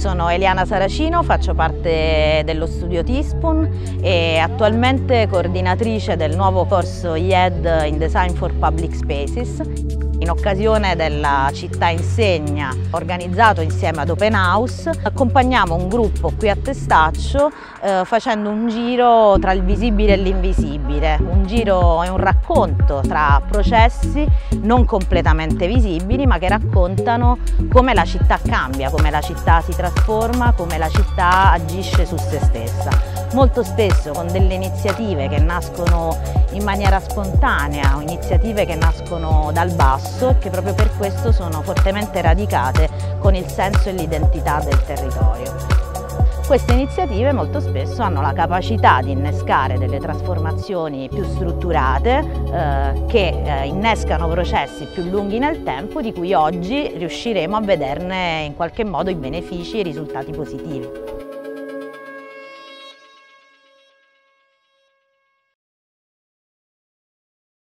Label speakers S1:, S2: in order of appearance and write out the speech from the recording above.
S1: sono Eliana Saracino, faccio parte dello studio Teaspoon e attualmente coordinatrice del nuovo corso IED in Design for Public Spaces. In occasione della città insegna, organizzato insieme ad Open House, accompagniamo un gruppo qui a Testaccio facendo un giro tra il visibile e l'invisibile. Un giro è un racconto tra processi non completamente visibili, ma che raccontano come la città cambia, come la città si trasforma, come la città agisce su se stessa. Molto spesso con delle iniziative che nascono in maniera spontanea, iniziative che nascono dal basso e che proprio per questo sono fortemente radicate con il senso e l'identità del territorio. Queste iniziative molto spesso hanno la capacità di innescare delle trasformazioni più strutturate che innescano processi più lunghi nel tempo, di cui oggi riusciremo a vederne in qualche modo i benefici e i risultati positivi.